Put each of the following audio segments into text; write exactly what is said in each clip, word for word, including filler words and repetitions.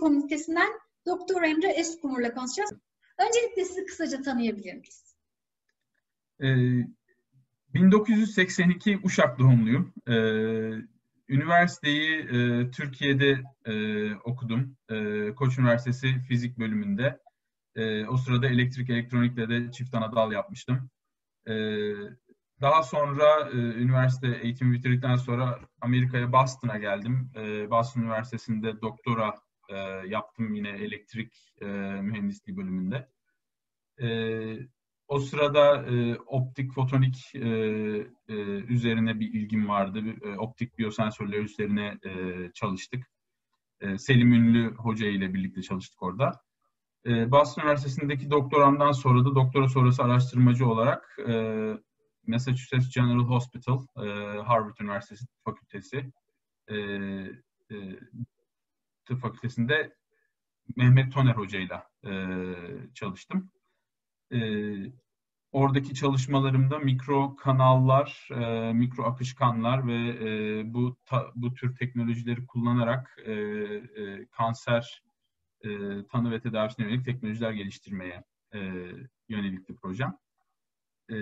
Komitesi'nden Doktor Emre Eskumur'la konuşacağız. Öncelikle sizi kısaca tanıyabilir miyiz? Ee, bin dokuz yüz seksen iki Uşak doğumluyum. Ee, üniversiteyi e, Türkiye'de e, okudum. E, Koç Üniversitesi Fizik bölümünde. E, o sırada elektrik elektronikle de çift ana dal yapmıştım. E, daha sonra e, üniversite eğitimi bitirdikten sonra Amerika'ya, Boston'a geldim. E, Boston Üniversitesi'nde doktora e, yaptım yine elektrik e, mühendisliği bölümünde. E, o sırada e, optik fotonik e, e, üzerine bir ilgim vardı. E, optik biyosensörler üzerine e, çalıştık. E, Selim Ünlü Hoca ile birlikte çalıştık orada. E, Boston Üniversitesi'ndeki doktoramdan sonra da doktora sonrası araştırmacı olarak e, Massachusetts General Hospital, e, Harvard Üniversitesi Tıp Fakültesi, e, e, Tıp Fakültesi'nde Mehmet Toner Hoca'yla e, çalıştım. E, oradaki çalışmalarımda mikro kanallar, e, mikro akışkanlar ve e, bu ta, bu tür teknolojileri kullanarak e, e, kanser e, tanı ve tedavisine yönelik teknolojiler geliştirmeye e, yönelikti projem. E,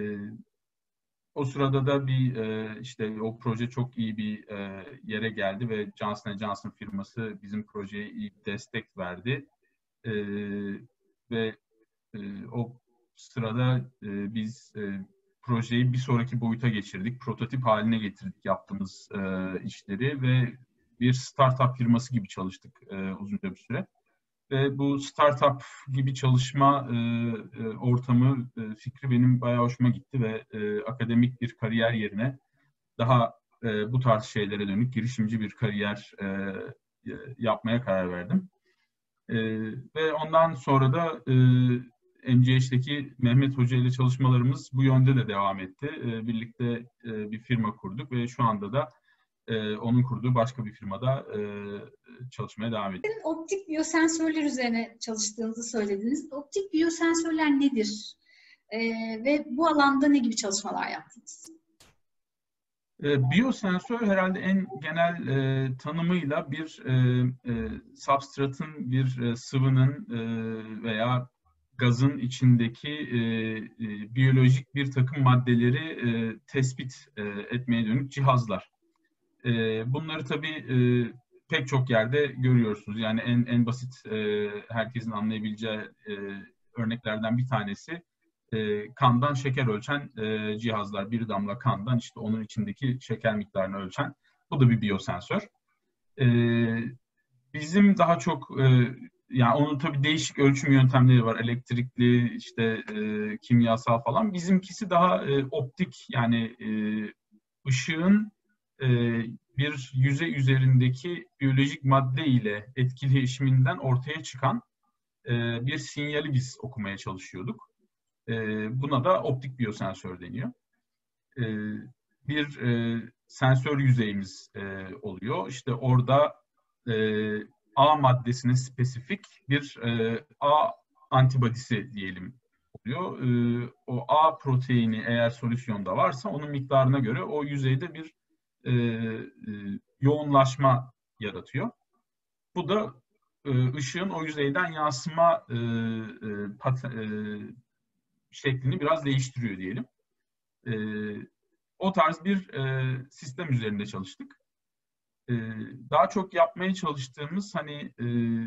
o sırada da bir e, işte o proje çok iyi bir e, yere geldi ve Johnson and Johnson firması bizim projeye iyi bir destek verdi. E, ve e, o sırada e, biz e, projeyi bir sonraki boyuta geçirdik. Prototip haline getirdik yaptığımız e, işleri ve bir startup firması gibi çalıştık e, uzunca bir süre. Ve bu startup gibi çalışma e, e, ortamı, e, fikri benim bayağı hoşuma gitti ve e, akademik bir kariyer yerine daha e, bu tarz şeylere dönük girişimci bir kariyer e, e, yapmaya karar verdim. E, ve ondan sonra da e, N G H'deki Mehmet Hoca ile çalışmalarımız bu yönde de devam etti. E, birlikte e, bir firma kurduk ve şu anda da e, onun kurduğu başka bir firmada e, çalışmaya devam ediyoruz. Optik biyosensörler üzerine çalıştığınızı söylediniz. Optik biyosensörler nedir? E, ve bu alanda ne gibi çalışmalar yaptınız? E, biyosensör herhalde en genel e, tanımıyla bir e, e, substratın, bir e, sıvının e, veya gazın içindeki e, e, biyolojik bir takım maddeleri e, tespit e, etmeye dönük cihazlar. E, bunları tabii e, pek çok yerde görüyorsunuz. Yani en en basit e, herkesin anlayabileceği e, örneklerden bir tanesi e, kandan şeker ölçen e, cihazlar. Bir damla kandan işte onun içindeki şeker miktarını ölçen. Bu da bir biyosensör. E, bizim daha çok e, yani onun tabii değişik ölçüm yöntemleri var. Elektrikli, işte e, kimyasal falan. Bizimkisi daha e, optik, yani e, ışığın e, bir yüzey üzerindeki biyolojik madde ile etkileşiminden ortaya çıkan e, bir sinyali biz okumaya çalışıyorduk. E, buna da optik biyosensör deniyor. E, bir e, sensör yüzeyimiz e, oluyor. İşte orada e, A maddesine spesifik bir e, A antibodisi diyelim oluyor. E, o A proteini eğer solüsyonda varsa onun miktarına göre o yüzeyde bir e, e, yoğunlaşma yaratıyor. Bu da e, ışığın o yüzeyden yansıma e, e, pat, e, şeklini biraz değiştiriyor diyelim. E, o tarz bir e, sistem üzerinde çalıştık. E, daha çok yapmaya çalıştığımız hani e,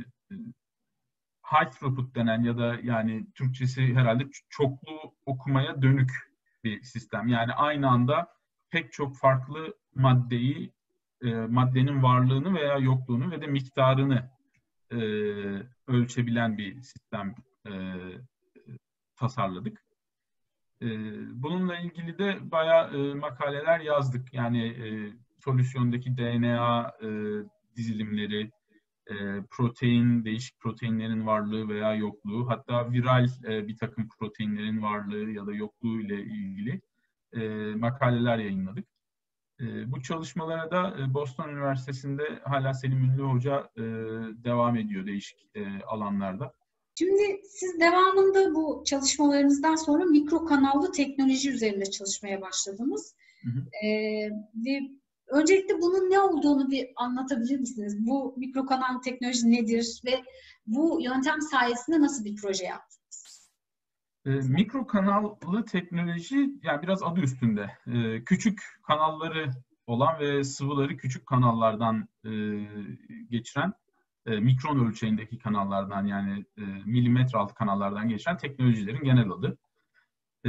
high throughput denen ya da yani Türkçesi herhalde çoklu okumaya dönük bir sistem. Yani aynı anda pek çok farklı maddeyi, e, maddenin varlığını veya yokluğunu ve de miktarını e, ölçebilen bir sistem e, tasarladık. E, bununla ilgili de bayağı e, makaleler yazdık. Yani e, solüsyondaki D N A e, dizilimleri, e, protein, değişik proteinlerin varlığı veya yokluğu, hatta viral e, bir takım proteinlerin varlığı ya da yokluğu ile ilgili e, makaleler yayınladık. E, bu çalışmalara da e, Boston Üniversitesi'nde hala Selim Ünlü Hoca e, devam ediyor değişik e, alanlarda. Şimdi siz devamında bu çalışmalarınızdan sonra mikro kanallı teknoloji üzerinde çalışmaya başladınız. Hı hı. Ee, ve öncelikle bunun ne olduğunu bir anlatabilir misiniz? Bu mikrokanal teknoloji nedir ve bu yöntem sayesinde nasıl bir proje yaptınız? E, mikro kanallı teknoloji, yani biraz adı üstünde. E, küçük kanalları olan ve sıvıları küçük kanallardan e, geçiren, e, mikron ölçeğindeki kanallardan, yani e, milimetre altı kanallardan geçen teknolojilerin genel adı. E,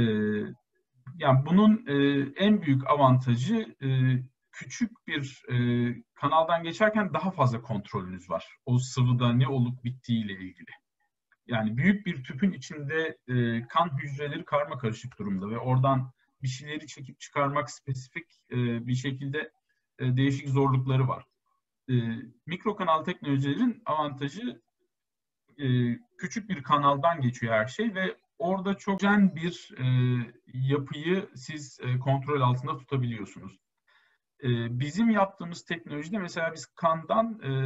yani bunun e, en büyük avantajı, e, küçük bir e, kanaldan geçerken daha fazla kontrolünüz var. O sıvıda ne olup bittiğiyle ilgili. Yani büyük bir tüpün içinde e, kan hücreleri karmakarışık durumda ve oradan bir şeyleri çekip çıkarmak spesifik e, bir şekilde e, değişik zorlukları var. E, mikro kanal teknolojilerin avantajı, e, küçük bir kanaldan geçiyor her şey ve orada çok homojen bir e, yapıyı siz e, kontrol altında tutabiliyorsunuz. E, bizim yaptığımız teknolojide mesela biz kandan e,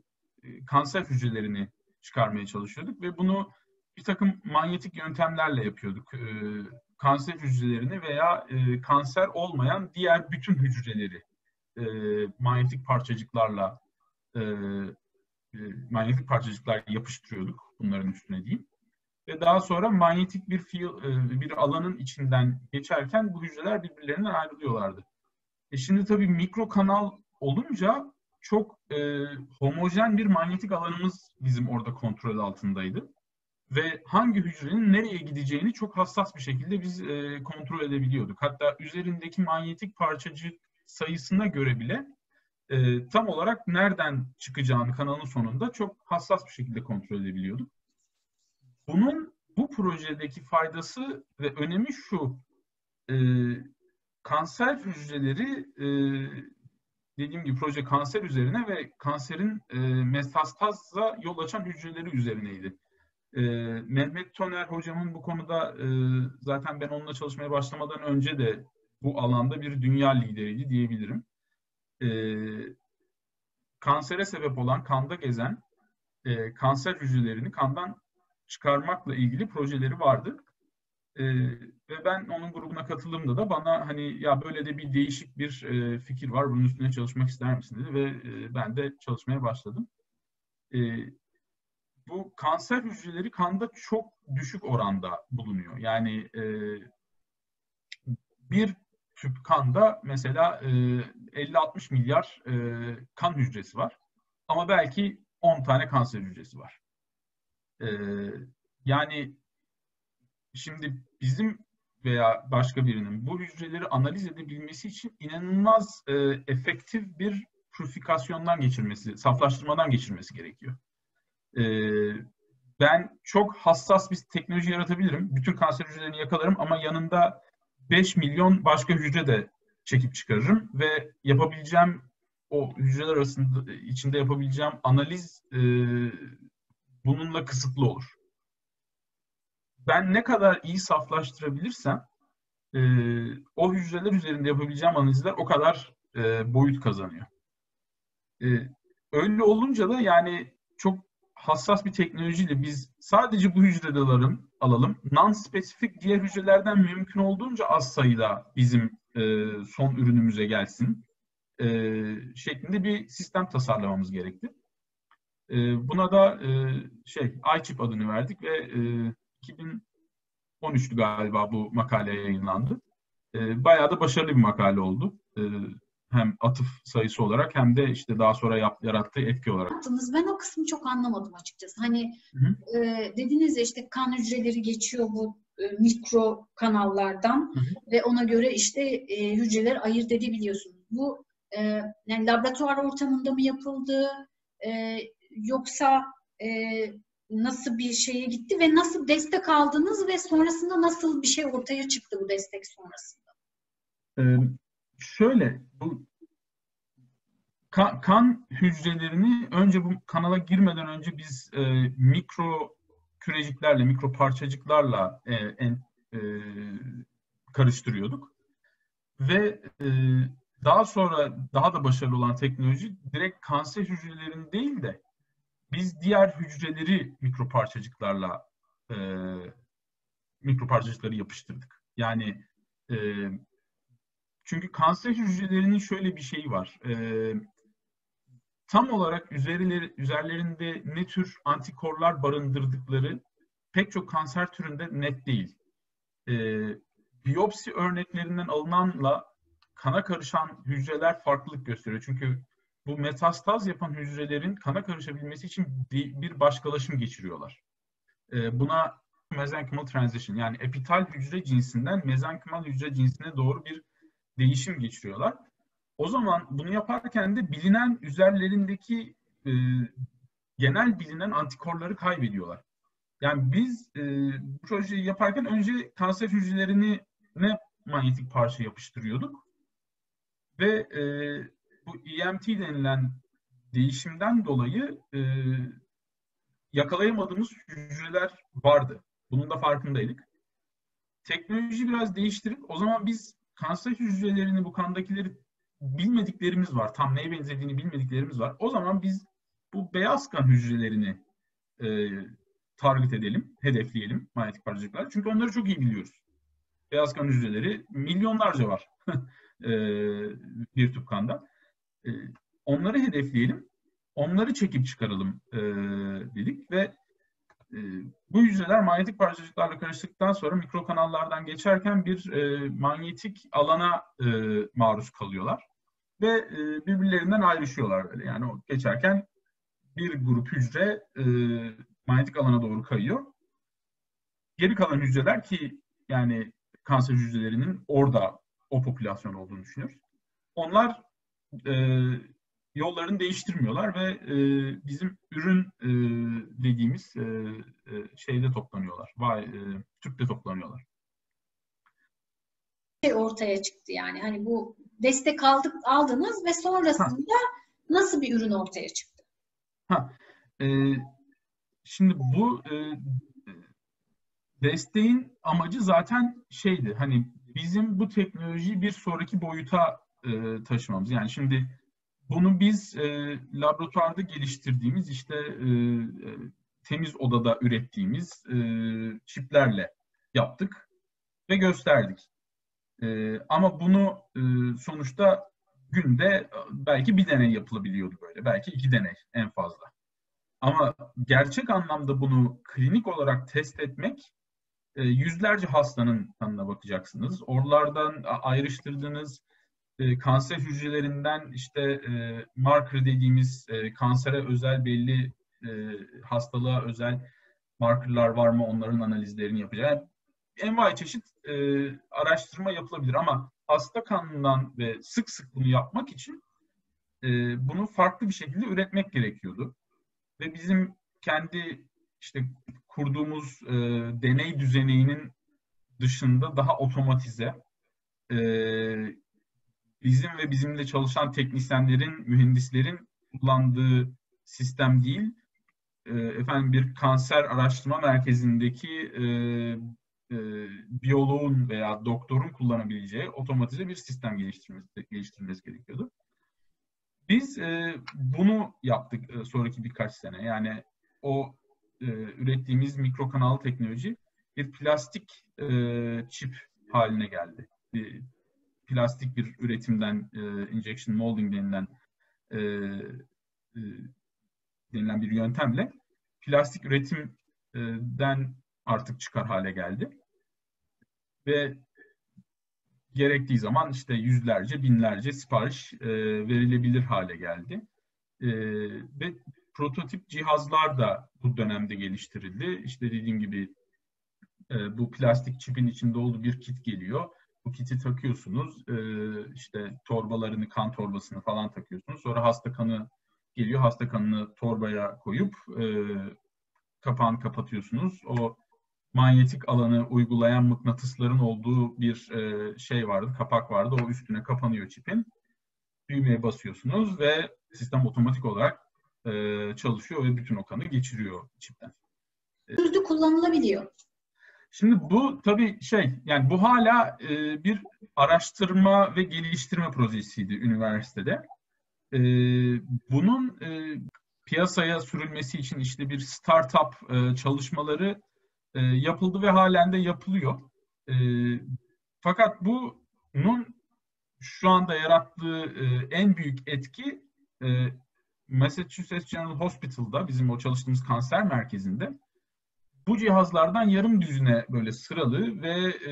kanser hücrelerini çıkarmaya çalışıyorduk ve bunu bir takım manyetik yöntemlerle yapıyorduk. E, kanser hücrelerini veya e, kanser olmayan diğer bütün hücreleri e, manyetik parçacıklarla e, e, manyetik parçacıklar yapıştırıyorduk bunların üstüne diyeyim. Ve daha sonra manyetik bir fiil, e, bir alanın içinden geçerken bu hücreler birbirlerinden ayrılıyorlardı. E şimdi tabii mikro kanal olunca çok e, homojen bir manyetik alanımız bizim orada kontrol altındaydı. Ve hangi hücrenin nereye gideceğini çok hassas bir şekilde biz e, kontrol edebiliyorduk. Hatta üzerindeki manyetik parçacık sayısına göre bile e, tam olarak nereden çıkacağını kanalın sonunda çok hassas bir şekilde kontrol edebiliyorduk. Bunun bu projedeki faydası ve önemi şu: e, kanser hücreleri, e, dediğim gibi proje kanser üzerine ve kanserin e, metastaza yol açan hücreleri üzerineydi. E, Mehmet Toner hocamın bu konuda, e, zaten ben onunla çalışmaya başlamadan önce de bu alanda bir dünya lideriydi diyebilirim. E, kansere sebep olan, kanda gezen e, kanser hücrelerini kandan çıkarmakla ilgili projeleri vardı. E, ve ben onun grubuna katıldığımda da bana hani ya böyle de bir değişik bir e, fikir var, bunun üstüne çalışmak ister misin dedi ve e, ben de çalışmaya başladım. E, bu kanser hücreleri kanda çok düşük oranda bulunuyor. Yani e, bir tüp kanda mesela e, elli altmış milyar e, kan hücresi var. Ama belki on tane kanser hücresi var. E, yani şimdi bizim veya başka birinin bu hücreleri analiz edebilmesi için inanılmaz e, efektif bir pürifikasyondan geçirmesi, saflaştırmadan geçirmesi gerekiyor. E, ben çok hassas bir teknoloji yaratabilirim. Bütün kanser hücrelerini yakalarım ama yanında beş milyon başka hücre de çekip çıkarırım ve yapabileceğim, o hücreler arasında içinde yapabileceğim analiz e, bununla kısıtlı olur. Ben ne kadar iyi saflaştırabilirsem e, o hücreler üzerinde yapabileceğim analizler o kadar e, boyut kazanıyor. E, öyle olunca da yani çok hassas bir teknolojiyle biz sadece bu hücreleri alalım. Non-spesifik diğer hücrelerden mümkün olduğunca az sayıda bizim e, son ürünümüze gelsin e, şeklinde bir sistem tasarlamamız gerekti. E, buna da e, şey iChip adını verdik ve e, iki bin on üçtü galiba bu makale yayınlandı. E, bayağı da başarılı bir makale oldu. E, hem atıf sayısı olarak hem de işte daha sonra yap, yarattığı etki olarak. Ben o kısmı çok anlamadım açıkçası. Hani Hı hı. e, dediniz ya işte kan hücreleri geçiyor bu e, mikro kanallardan Hı hı. ve ona göre işte e, hücreleri ayırt edebiliyorsunuz. Bu e, yani laboratuvar ortamında mı yapıldı e, yoksa e, nasıl bir şeye gitti ve nasıl destek aldınız ve sonrasında nasıl bir şey ortaya çıktı bu destek sonrasında? Ee, şöyle, bu kan, kan hücrelerini önce bu kanala girmeden önce biz e, mikro küreciklerle, mikro parçacıklarla e, en, e, karıştırıyorduk. Ve e, daha sonra daha da başarılı olan teknoloji direkt kanser hücrelerini değil de biz diğer hücreleri mikro parçacıklarla e, mikro parçacıkları yapıştırdık. Yani e, Çünkü kanser hücrelerinin şöyle bir şeyi var. Ee, tam olarak üzerleri, üzerlerinde ne tür antikorlar barındırdıkları pek çok kanser türünde net değil. Ee, biyopsi örneklerinden alınanla kana karışan hücreler farklılık gösteriyor. Çünkü bu metastaz yapan hücrelerin kana karışabilmesi için bir, bir başkalaşım geçiriyorlar. Ee, buna mesenchymal transition, yani epital hücre cinsinden mezenkümal hücre cinsine doğru bir değişim geçiriyorlar. O zaman bunu yaparken de bilinen üzerlerindeki e, genel bilinen antikorları kaybediyorlar. Yani biz e, bu projeyi yaparken önce kanser hücrelerini ne manyetik parça yapıştırıyorduk ve e, bu E M T denilen değişimden dolayı e, yakalayamadığımız hücreler vardı. Bunun da farkındaydık. Teknoloji biraz değiştirip o zaman biz kanser hücrelerini, bu kandakileri bilmediklerimiz var. Tam neye benzediğini bilmediklerimiz var. O zaman biz bu beyaz kan hücrelerini e, target edelim, hedefleyelim manyetik parçacıklar. Çünkü onları çok iyi biliyoruz. Beyaz kan hücreleri milyonlarca var e, bir tüp kanda. E, onları hedefleyelim, onları çekip çıkaralım e, dedik ve e, bu hücreler manyetik parçacıklarla karıştıktan sonra mikrokanallardan geçerken bir e, manyetik alana e, maruz kalıyorlar ve e, birbirlerinden ayrışıyorlar böyle. Yani o geçerken bir grup hücre e, manyetik alana doğru kayıyor. Geri kalan hücreler, ki yani kanser hücrelerinin orada o popülasyon olduğunu düşünüyoruz. Onlar e, yollarını değiştirmiyorlar ve e, bizim ürün e, dediğimiz e, e, şeyde toplanıyorlar. Vay, e, tüpte toplanıyorlar. Şey ortaya çıktı yani. Hani bu destek aldık, aldınız ve sonrasında ha. nasıl bir ürün ortaya çıktı? Ha, e, şimdi bu e, desteğin amacı zaten şeydi. Hani bizim bu teknolojiyi bir sonraki boyuta e, taşımamız. Yani şimdi bunu biz e, laboratuvarda geliştirdiğimiz, işte e, temiz odada ürettiğimiz e, çiplerle yaptık ve gösterdik. E, ama bunu e, sonuçta günde belki bir deney yapılabiliyordu böyle. Belki iki deney en fazla. Ama gerçek anlamda bunu klinik olarak test etmek, e, yüzlerce hastanın kanına bakacaksınız. Oralardan ayrıştırdığınız E, kanser hücrelerinden işte e, marker dediğimiz e, kansere özel belli e, hastalığa özel markerlar var mı, onların analizlerini yapacak. Yani envai çeşit e, araştırma yapılabilir ama hasta kanından ve sık sık bunu yapmak için e, bunu farklı bir şekilde üretmek gerekiyordu. Ve bizim kendi işte kurduğumuz e, deney düzeninin dışında daha otomatize, e, bizim ve bizimle çalışan teknisyenlerin, mühendislerin kullandığı sistem değil, e, efendim bir kanser araştırma merkezindeki e, e, biyoloğun veya doktorun kullanabileceği otomatize bir sistem geliştirmesi, geliştirmesi gerekiyordu. Biz e, bunu yaptık e, sonraki birkaç sene. Yani o e, ürettiğimiz mikrokanal teknoloji bir plastik e, çip haline geldi. Bir, plastik bir üretimden, e, injection molding denilen e, e, denilen bir yöntemle plastik üretimden artık çıkar hale geldi. Ve gerektiği zaman işte yüzlerce, binlerce sipariş e, verilebilir hale geldi. E, ve prototip cihazlar da bu dönemde geliştirildi. İşte dediğim gibi e, bu plastik çipin içinde olduğu bir kit geliyor. Bu kiti takıyorsunuz, ee, işte torbalarını, kan torbasını falan takıyorsunuz. Sonra hasta kanı geliyor, hasta kanını torbaya koyup e, kapağını kapatıyorsunuz. O manyetik alanı uygulayan mıknatısların olduğu bir e, şey vardı, kapak vardı. O üstüne kapanıyor çipin. Düğmeye basıyorsunuz ve sistem otomatik olarak e, çalışıyor ve bütün o kanı geçiriyor çipten. Hızlı kullanılabiliyor. Şimdi bu tabii şey, yani bu hala e, bir araştırma ve geliştirme projesiydi üniversitede. E, bunun e, piyasaya sürülmesi için işte bir startup e, çalışmaları e, yapıldı ve halen de yapılıyor. E, fakat bunun şu anda yarattığı e, en büyük etki e, Massachusetts General Hospital'da, bizim o çalıştığımız kanser merkezinde, bu cihazlardan yarım düzine böyle sıralı ve e,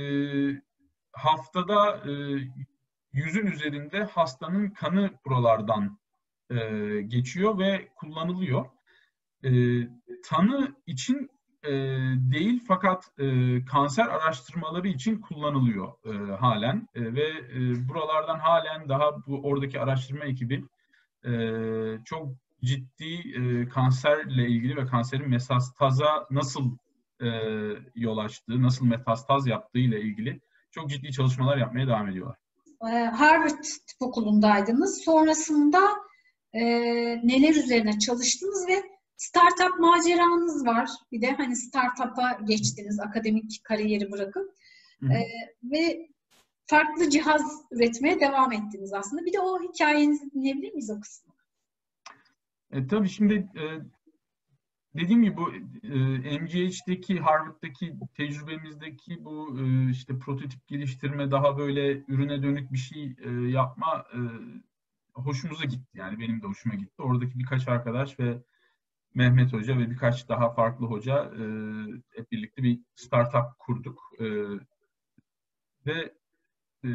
haftada e, yüzün üzerinde hastanın kanı buralardan e, geçiyor ve kullanılıyor. E, tanı için e, değil, fakat e, kanser araştırmaları için kullanılıyor e, halen e, ve e, buralardan halen daha bu oradaki araştırma ekibi e, çok ciddi e, kanserle ilgili ve kanserin metastaza nasıl e, yol açtığı, nasıl metastaz yaptığı ile ilgili çok ciddi çalışmalar yapmaya devam ediyorlar. Harvard Tıp Okulu'ndaydınız. Sonrasında e, neler üzerine çalıştınız ve startup maceranız var. Bir de hani startup'a geçtiniz, akademik kariyeri bırakıp e, ve farklı cihaz üretmeye devam ettiniz aslında. Bir de o hikayenizi dinleyebilir miyiz o kısmı? E, tabii şimdi e, dediğim gibi bu e, M G H'deki, Harvard'daki tecrübemizdeki bu e, işte prototip geliştirme, daha böyle ürüne dönük bir şey e, yapma e, hoşumuza gitti. Yani benim de hoşuma gitti. Oradaki birkaç arkadaş ve Mehmet Hoca ve birkaç daha farklı hoca e, hep birlikte bir startup kurduk. E, ve e,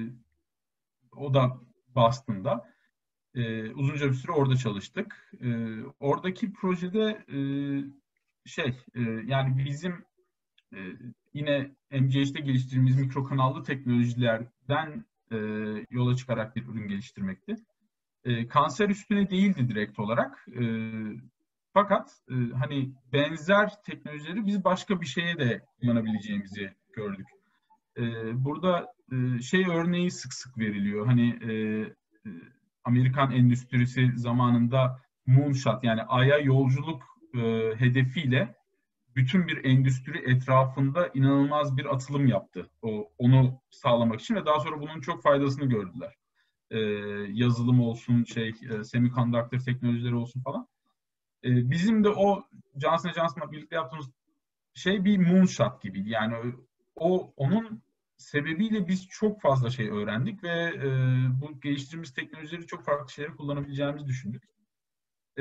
o da Boston'da. E, uzunca bir süre orada çalıştık. E, oradaki projede e, şey e, yani bizim e, yine M G H'de geliştirdiğimiz mikrokanallı teknolojilerden e, yola çıkarak bir ürün geliştirmekti. E, kanser üstüne değildi direkt olarak. E, fakat e, hani benzer teknolojileri biz başka bir şeye de kullanabileceğimizi gördük. E, burada e, şey örneği sık sık veriliyor. Hani e, e, Amerikan endüstrisi zamanında moonshot, yani Ay'a yolculuk e, hedefiyle bütün bir endüstri etrafında inanılmaz bir atılım yaptı. O, onu sağlamak için ve daha sonra bunun çok faydasını gördüler. E, yazılım olsun, şey, e, semiconductor teknolojileri olsun falan. E, bizim de o Johnson Johnson'la birlikte yaptığımız şey bir moonshot gibiydi. Yani o onun sebebiyle biz çok fazla şey öğrendik ve e, bu geliştirdiğimiz teknolojileri çok farklı şeylere kullanabileceğimizi düşündük. E,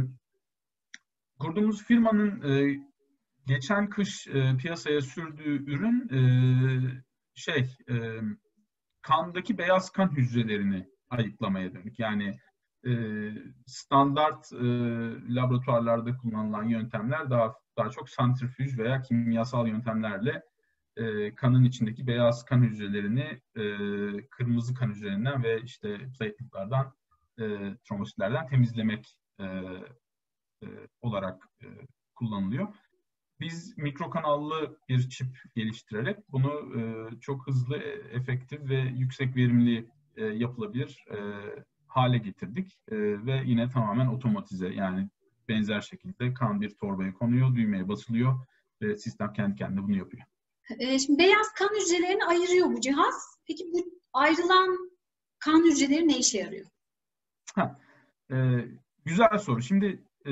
kurduğumuz firmanın e, geçen kış e, piyasaya sürdüğü ürün e, şey e, kandaki beyaz kan hücrelerini ayıklamaya dönük. Yani e, standart e, laboratuvarlarda kullanılan yöntemler daha daha çok santrifüj veya kimyasal yöntemlerle e, kanın içindeki beyaz kan hücrelerini e, kırmızı kan hücrelerinden ve işte plateletlerden, e, trombositlerden temizlemek e, e, olarak e, kullanılıyor. Biz mikrokanallı bir çip geliştirerek bunu e, çok hızlı, efektif ve yüksek verimli e, yapılabilir e, hale getirdik. E, ve yine tamamen otomatize, yani benzer şekilde kan bir torbaya konuyor, düğmeye basılıyor ve sistem kendi kendine bunu yapıyor. E, şimdi beyaz kan hücrelerini ayırıyor bu cihaz. Peki bu ayrılan kan hücreleri ne işe yarıyor? Ha, e, güzel soru. Şimdi e,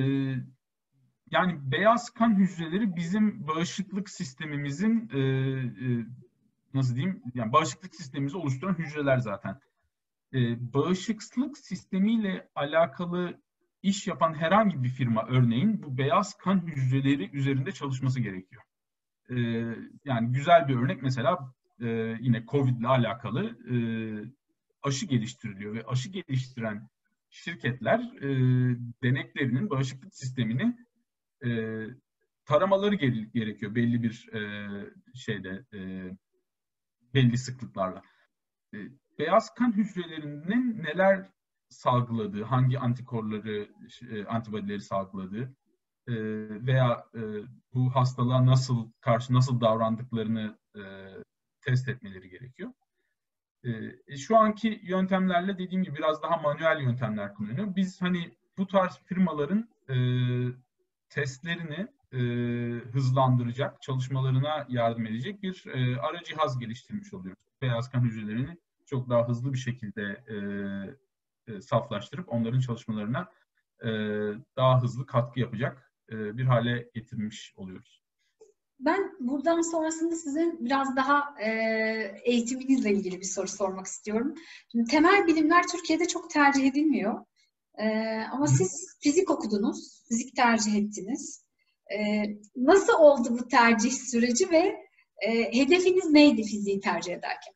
yani beyaz kan hücreleri bizim bağışıklık sistemimizin e, e, nasıl diyeyim? Yani bağışıklık sistemimizi oluşturan hücreler zaten. E, bağışıklık sistemiyle alakalı iş yapan herhangi bir firma, örneğin, bu beyaz kan hücreleri üzerinde çalışması gerekiyor. E, yani güzel bir örnek mesela e, yine COVID ile alakalı e, aşı geliştiriliyor ve aşı geliştiren şirketler e, deneklerinin bağışıklık sistemini e, taramaları gerekiyor belli bir e, şeyde e, belli sıklıklarla. E, beyaz kan hücrelerinin neler salgıladığı, hangi antikorları, e, antibodyleri salgıladığı e, veya e, bu hastalığa nasıl karşı nasıl davrandıklarını e, test etmeleri gerekiyor. E, şu anki yöntemlerle, dediğim gibi, biraz daha manuel yöntemler kullanıyor. Biz hani bu tarz firmaların e, testlerini e, hızlandıracak, çalışmalarına yardım edecek bir e, ara cihaz geliştirmiş oluyoruz. Beyaz kan hücrelerini çok daha hızlı bir şekilde e, e, saflaştırıp onların çalışmalarına e, daha hızlı katkı yapacak e, bir hale getirmiş oluyoruz. Ben buradan sonrasında sizin biraz daha e, eğitiminizle ilgili bir soru sormak istiyorum. Şimdi temel bilimler Türkiye'de çok tercih edilmiyor. E, ama siz fizik okudunuz, fizik tercih ettiniz. E, nasıl oldu bu tercih süreci ve e, hedefiniz neydi fiziği tercih ederken?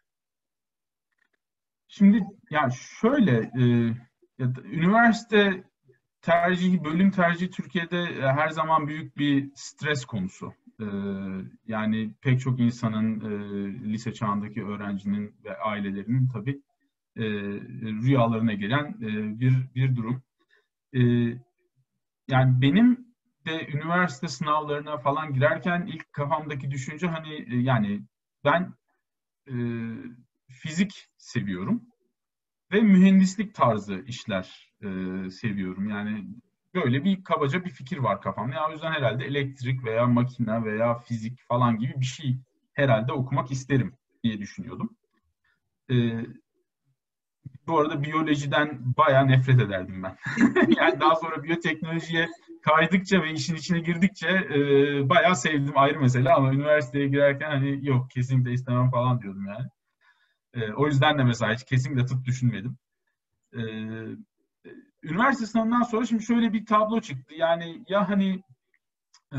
Şimdi ya şöyle, e, ya, üniversite tercihi, bölüm tercihi Türkiye'de e, her zaman büyük bir stres konusu. E, yani pek çok insanın, e, lise çağındaki öğrencinin ve ailelerinin tabii e, rüyalarına gelen e, bir bir durum. E, yani benim de üniversite sınavlarına falan girerken ilk kafamdaki düşünce hani e, yani ben e, fizik seviyorum ve mühendislik tarzı işler e, seviyorum. Yani böyle bir kabaca bir fikir var kafamda. Ya o yüzden herhalde elektrik veya makine veya fizik falan gibi bir şey herhalde okumak isterim diye düşünüyordum. E, bu arada biyolojiden bayağı nefret ederdim ben. Yani daha sonra biyoteknolojiye kaydıkça ve işin içine girdikçe e, bayağı sevdim, ayrı mesele, ama üniversiteye girerken hani yok, kesinlikle istemem falan diyordum yani. E, o yüzden de mesela hiç kesinlikle tıp düşünmedim. E, üniversite sınavından sonra şimdi şöyle bir tablo çıktı. Yani ya hani e,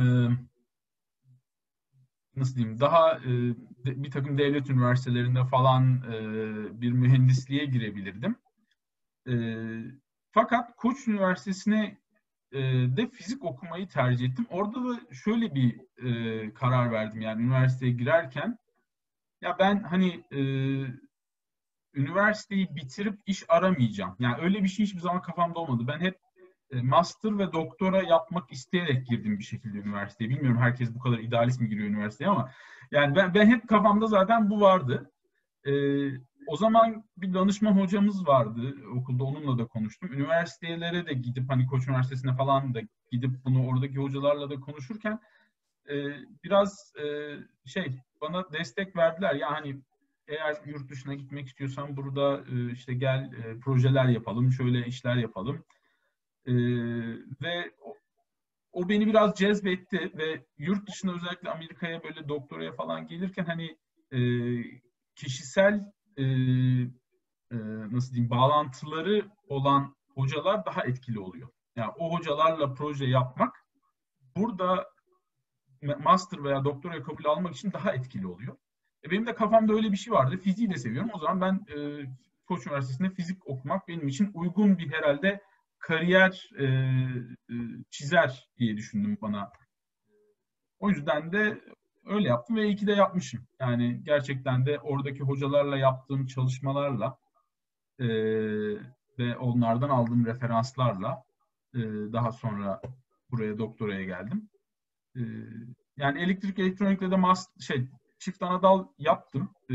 nasıl diyeyim, daha e, de, bir takım devlet üniversitelerinde falan e, bir mühendisliğe girebilirdim. E, fakat Koç Üniversitesi'ne e, de fizik okumayı tercih ettim. Orada da şöyle bir e, karar verdim. Yani üniversiteye girerken ya ben hani e, üniversiteyi bitirip iş aramayacağım. Yani öyle bir şey hiçbir zaman kafamda olmadı. Ben hep e, master ve doktora yapmak isteyerek girdim bir şekilde üniversiteye. Bilmiyorum herkes bu kadar idealist mi giriyor üniversiteye, ama yani ben, ben hep kafamda zaten bu vardı. E, o zaman bir danışman hocamız vardı okulda, onunla da konuştum. Üniversitelere de gidip hani Koç Üniversitesi'ne falan da gidip bunu oradaki hocalarla da konuşurken e, biraz e, şey bana destek verdiler. Yani eğer yurt dışına gitmek istiyorsan burada e, işte gel e, projeler yapalım, şöyle işler yapalım. E, ve o, o beni biraz cezbetti ve yurt dışına, özellikle Amerika'ya böyle doktoraya falan gelirken hani e, kişisel e, e, nasıl diyeyim, bağlantıları olan hocalar daha etkili oluyor. Yani o hocalarla proje yapmak burada master veya doktoraya kabul almak için daha etkili oluyor. E benim de kafamda öyle bir şey vardı. Fiziği de seviyorum. O zaman ben e, Koç Üniversitesi'nde fizik okumak benim için uygun bir herhalde kariyer e, e, çizer diye düşündüm bana. O yüzden de öyle yaptım ve iyi ki de yapmışım. Yani gerçekten de oradaki hocalarla yaptığım çalışmalarla e, ve onlardan aldığım referanslarla e, daha sonra buraya doktoraya geldim. E, yani elektrik elektronikle de mas şey çift anadal yaptım. E,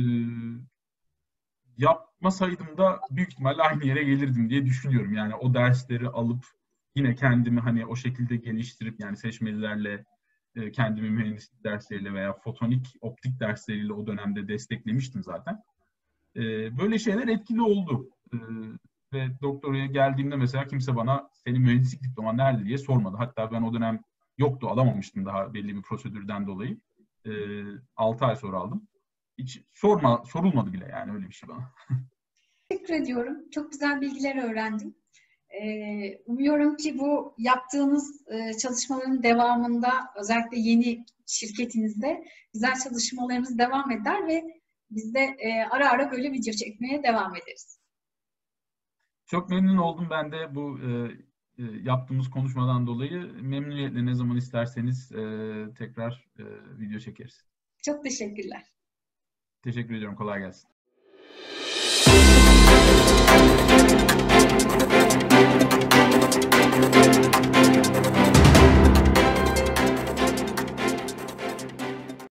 yapmasaydım da büyük ihtimalle aynı yere gelirdim diye düşünüyorum. Yani o dersleri alıp yine kendimi hani o şekilde geliştirip, yani seçmelilerle e, kendimi mühendislik dersleriyle veya fotonik optik dersleriyle o dönemde desteklemiştim zaten. E, böyle şeyler etkili oldu. E, ve doktoraya geldiğimde mesela kimse bana senin mühendislik diploman nerede diye sormadı. Hatta ben o dönem yoktu, alamamıştım daha belli bir prosedürden dolayı. E, altı ay sonra aldım. Hiç sorma, sorulmadı bile yani öyle bir şey bana. Teşekkür ediyorum. Çok güzel bilgiler öğrendim. Ee, umuyorum ki bu yaptığınız e, çalışmaların devamında, özellikle yeni şirketinizde güzel çalışmalarınız devam eder ve biz de e, ara ara böyle video çekmeye devam ederiz. Çok memnun oldum ben de bu e, e, yaptığımız konuşmadan dolayı. Memnuniyetle ne zaman isterseniz e, tekrar e, video çekeriz. Çok teşekkürler. Teşekkür ediyorum. Kolay gelsin.